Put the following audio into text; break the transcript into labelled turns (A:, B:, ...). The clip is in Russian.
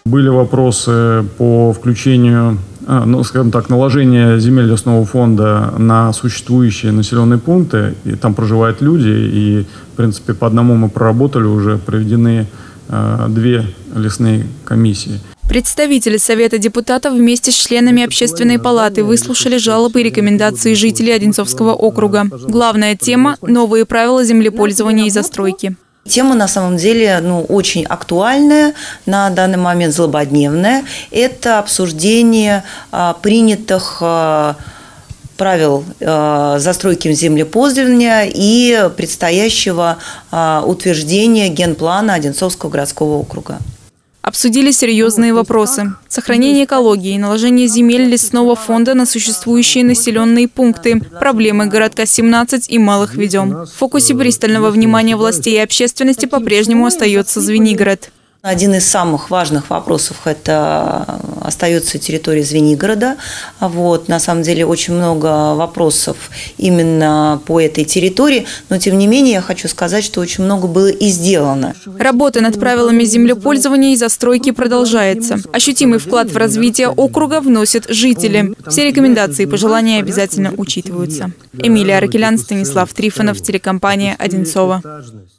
A: Были вопросы по включению, скажем так, наложения земель лесного фонда на существующие населенные пункты. И там проживают люди, и, в принципе, по одному мы проработали, уже проведены 2 лесные комиссии.
B: Представители Совета депутатов вместе с членами Общественной палаты выслушали жалобы и рекомендации жителей Одинцовского округа. Главная тема – новые правила землепользования и застройки.
C: Тема на самом деле очень актуальная, на данный момент злободневная. Это обсуждение принятых правил застройки землепользования и предстоящего утверждения генплана Одинцовского городского округа.
B: Обсудили серьезные вопросы – сохранение экологии, наложение земель лесного фонда на существующие населенные пункты, проблемы городка 17 и Малых Ведем. В фокусе пристального внимания властей и общественности по-прежнему остается Звенигород.
C: Один из самых важных вопросов – это остается территория Звенигорода. На самом деле очень много вопросов именно по этой территории, но тем не менее я хочу сказать, что очень много было и сделано.
B: Работа над правилами землепользования и застройки продолжается. Ощутимый вклад в развитие округа вносят жители. Все рекомендации и пожелания обязательно учитываются. Эмилия Аракелян, Станислав Трифонов, телекомпания «Одинцово».